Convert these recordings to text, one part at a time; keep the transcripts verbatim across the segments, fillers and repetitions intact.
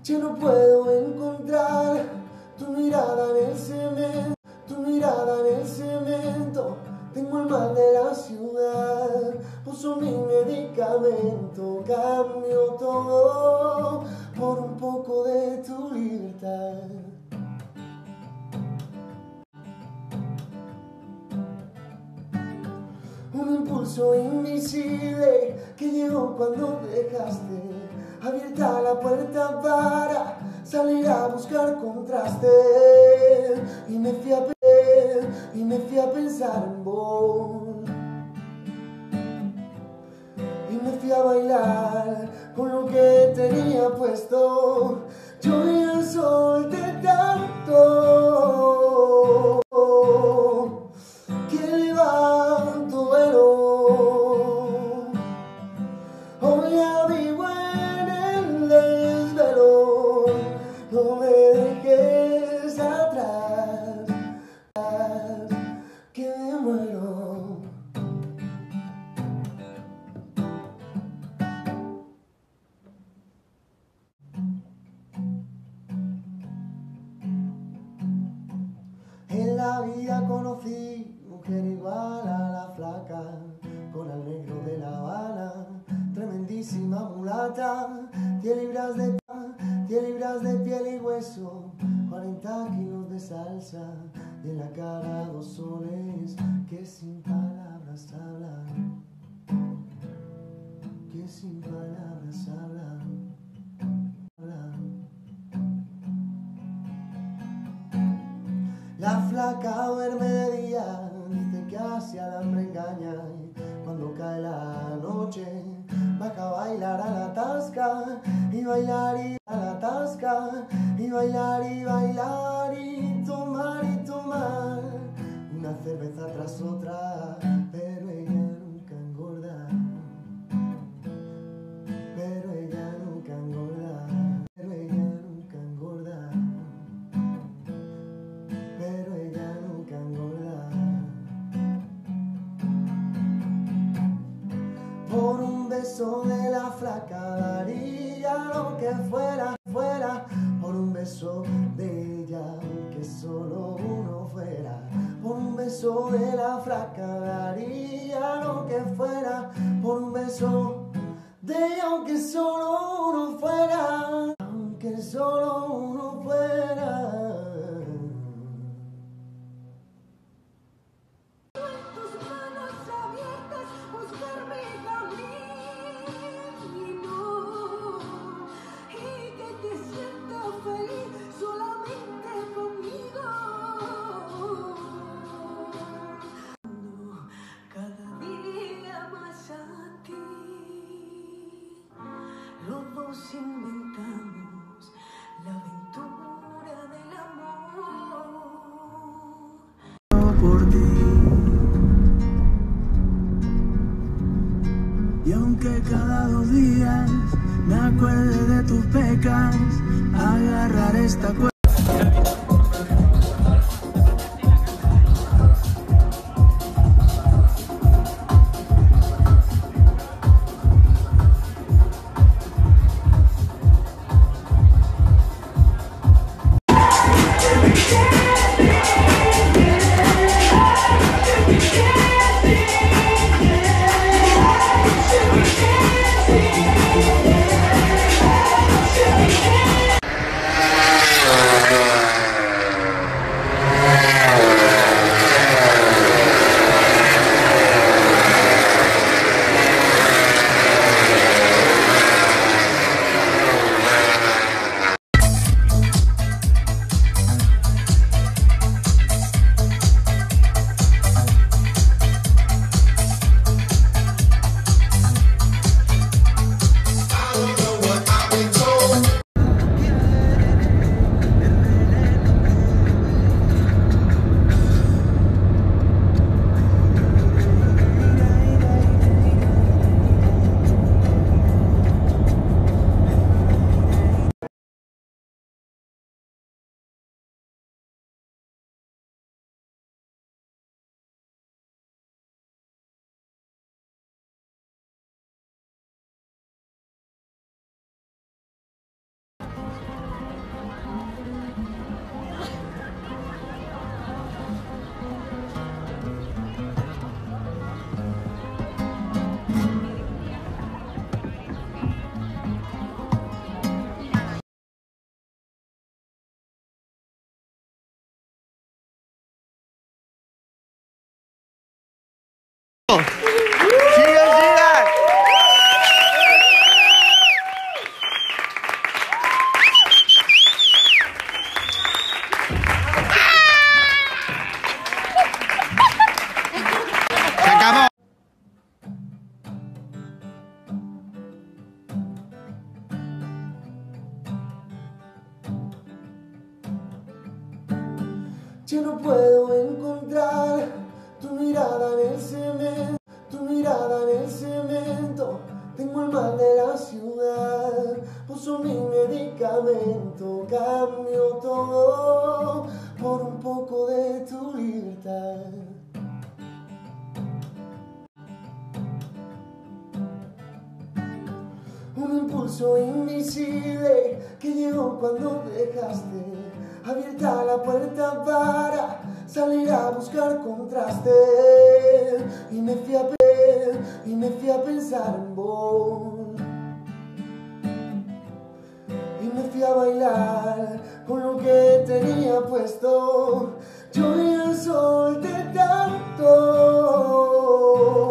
Ya no puedo encontrar tu mirada en el cemento, tu mirada en el cemento. Tengo el mal de la ciudad, uso mi medicamento, cambio todo por un poco de tu libertad. Un impulso invisible que llegó cuando dejaste abierta la puerta para salir a buscar contraste. Y me fui a, y me fui a pensar en vos. Y me fui a bailar con lo que tenía puesto. Yo ya solté tanto que levanto vuelo. Hoy ya vivo en el desvelo. No me dejes atrás, que me muero. En la vida conocí mujer igual a la flaca, con el negro de La Habana, tremendísima mulata, diez libras de diez libras de piel y hueso, cuarenta kilos de salsa, y en la cara dos soles que sin palabras hablan, que sin palabras hablan, hablan. La flaca duerme de día, dice que hacia el hambre engaña, y cuando cae la noche baja a bailar a la tasca, y bailar y a la tasca, y bailar y bailar y tomar y tomar una cerveza tras otra, pero ella nunca engorda, pero ella nunca engorda, pero ella nunca engorda, pero ella nunca engorda. Por un beso de la flaca daría lo que fuera, fuera. Por un beso de ella, aunque solo uno fuera. Por un beso de la flaca daría lo que fuera. Por un beso de ella, aunque solo uno fuera. Aunque solo uno fuera. Inventamos la aventura del amor por ti, y aunque cada dos días me acuerde de tus pecas, agarrar esta cuerda. Yeah. no puedo encontrar tu mirada en el cemento, tu mirada en el cemento. Tengo el mal de la ciudad, puso mi medicamento, cambio todo por un poco de tu libertad. Un impulso invisible que llegó cuando dejaste abierta la puerta para salir a buscar contraste. Y me fui a ver, y me fui a pensar en vos. Y me fui a bailar con lo que tenía puesto. Yo ya solté tanto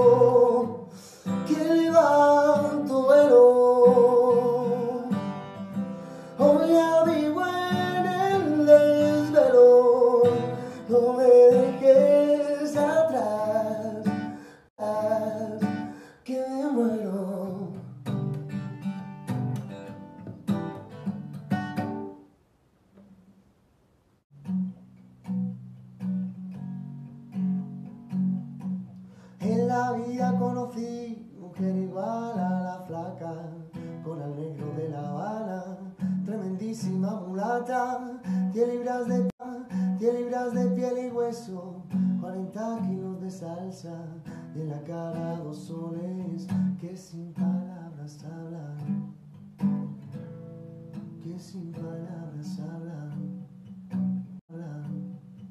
que levanto vuelo. Hoy ya vivo en el desvelo. No me dejes atrás, que me muero. En la vida conocí mujer igual a la flaca, con el negro de La Habana, tremendísima mulata, diez libras de diez libras de piel y hueso, cuarenta kilos de salsa, y en la cara dos soles que sin palabras hablan, que sin palabras hablan, hablan.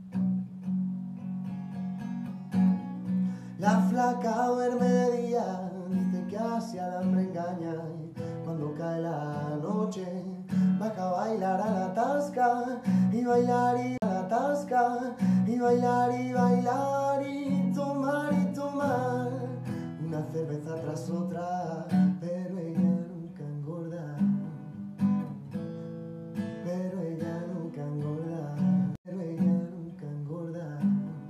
La flaca duerme de día, dice que hacia el hambre engaña, y cuando cae la noche baja a bailar a la tasca, y bailar y a la tasca, y bailar y bailar y tomar y tomar una cerveza tras otra, pero ella nunca engorda, pero ella nunca engorda, pero ella nunca engorda,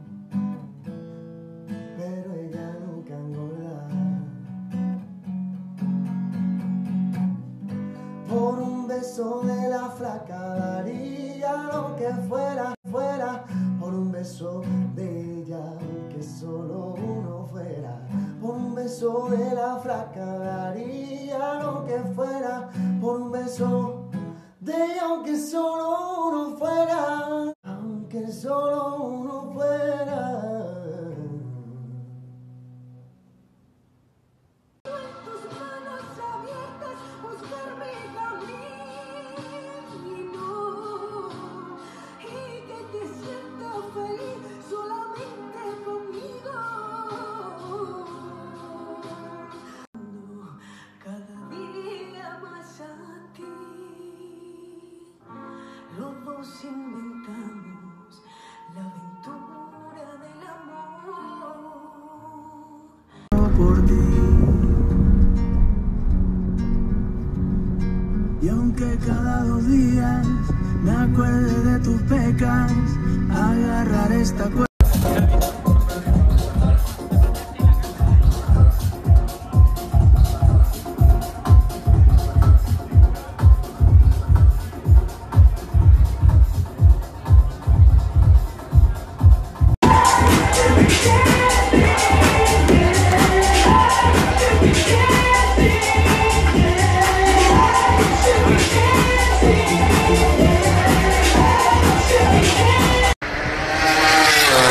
pero ella nunca engorda. Por un beso de la flaca daría lo que fuera, fuera, por un beso de ella, aunque solo uno fuera. Por un beso de la flaca daría lo que fuera, por un beso de ella, aunque solo uno fuera, aunque solo uno fuera. Inventamos la aventura del amor por ti. Y aunque cada dos días me acuerde de tus pecas, agarrar esta cuerda. Yeah.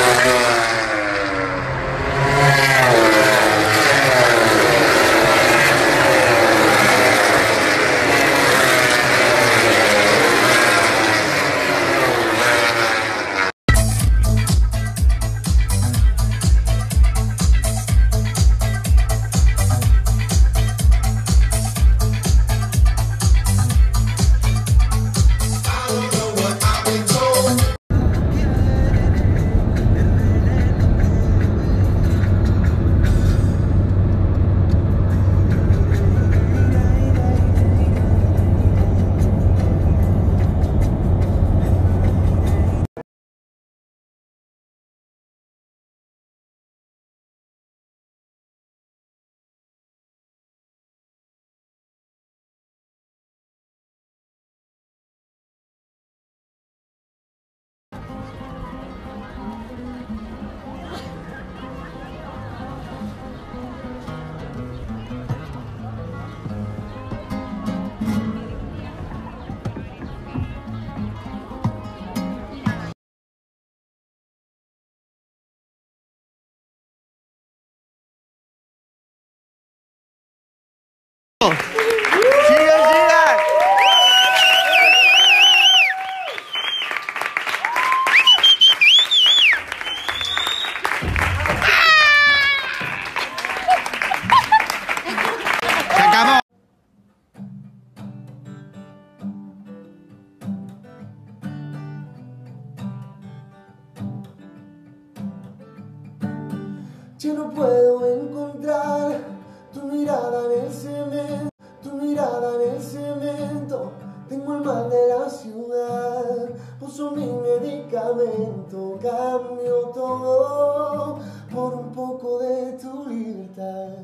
Ya no puedo encontrar tu mirada en el cemento, tu mirada en el cemento. Tengo el mal de la ciudad, uso mi medicamento, cambio todo por un poco de tu libertad.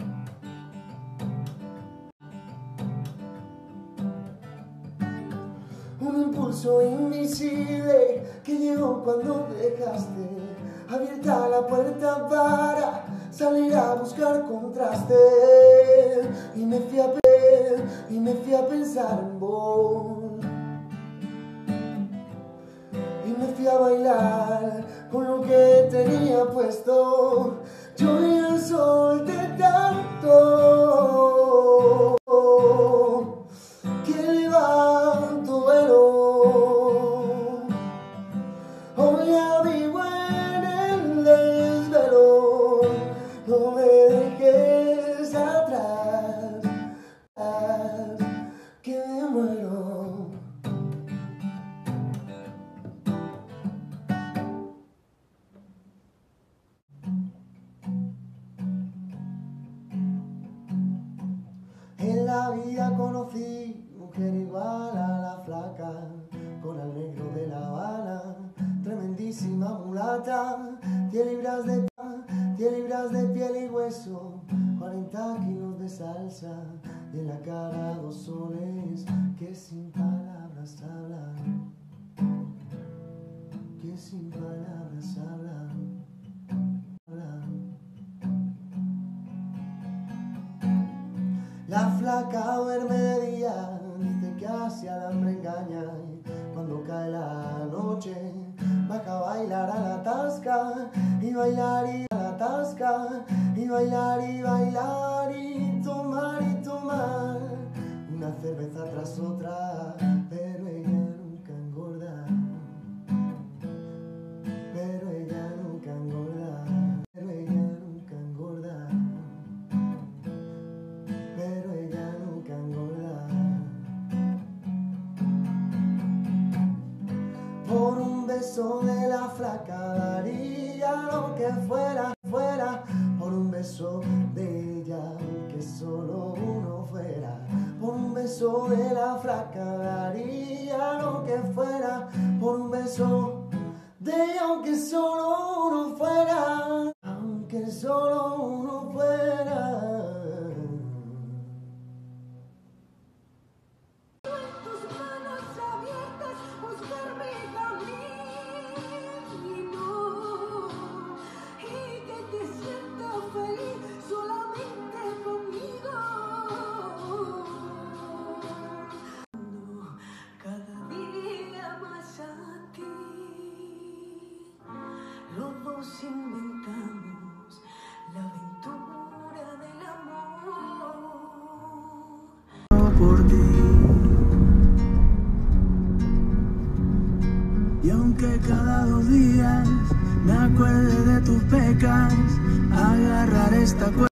Un impulso invisible que llegó cuando dejaste abierta la puerta para salir a buscar contraste. Y me fui a, y me fui a pensar en vos. Y me fui a bailar con lo que tenía puesto. Yo ya solté tanto que levanto vuelo. Hoy ya vivo en el desvelo. No me dejes atrás, que me muero. En la vida conocí mujer igual a la flaca, con el negro de La Habana, tremendísima mulata, diez libras de diez libras de piel y hueso, cuarenta kilos de salsa, y en la cara dos soles que sin palabras hablan, que sin palabras hablan, hablan. La flaca duerme de día, dice que hacia el hambre engaña, y cuando cae la noche baja a bailar a la tasca, y bailar y a la tasca, y bailar y bailar y tomar y tomar una cerveza tras otra, pero ella nunca engorda, pero ella nunca engorda, pero ella nunca engorda, pero ella nunca engorda. Por un beso de la flaca daría lo que fuera, fuera, por un beso de ella, aunque solo uno fuera. Por un beso de la flaca daría lo que fuera, por un beso de ella, aunque solo uno fuera, aunque solo uno fuera. Inventamos la aventura del amor por ti. Y aunque cada dos días me acuerde de tus pecas, agarrar esta cuerda